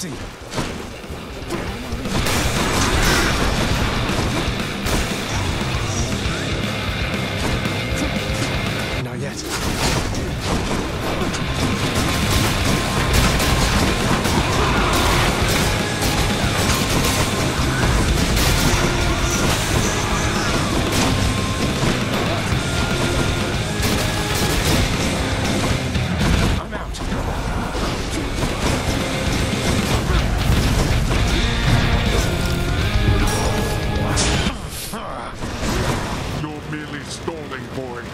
empty. Not yet. I'm out. You're merely stalling, boy.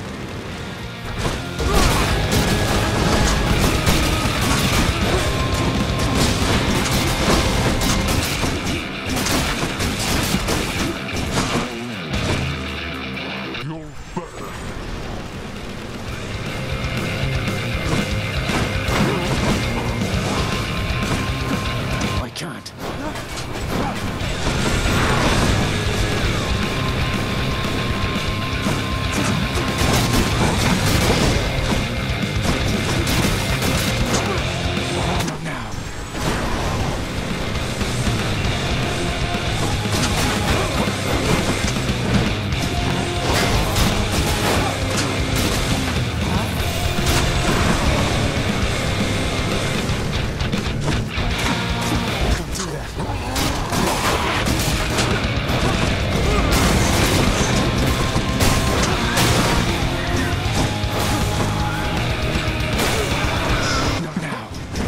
You'll better. I can't. Not now. Can't do that. Not now.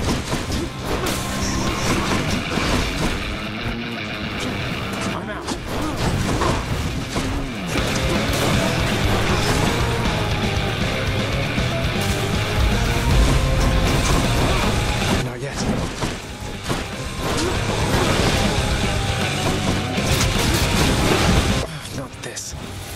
I'm out. Not yet. Not this.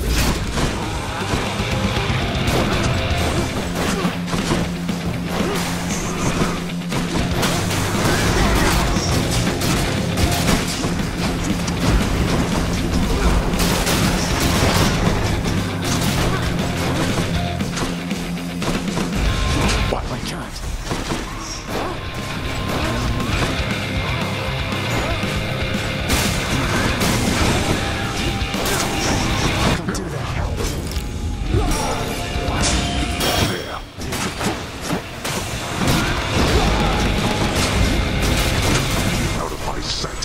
What? I can't. Can't do that. There. Out of my sight.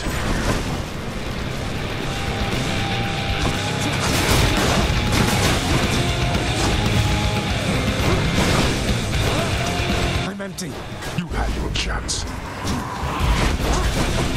I'm empty. You had your chance.